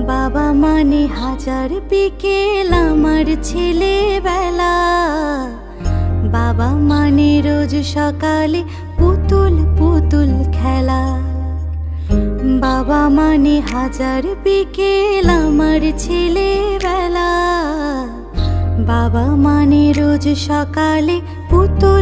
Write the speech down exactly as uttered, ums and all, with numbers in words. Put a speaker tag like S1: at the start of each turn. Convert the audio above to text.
S1: বাবা মানে হাজার বিকেল আমার ছেলেবেলা। বাবা মানে রোজ সকালে পুতুল পুতুল খেলা। বাবা মানে হাজার বিকেল আমার ছেলেবেলা। বাবা মানে রোজ সকালে পুতুল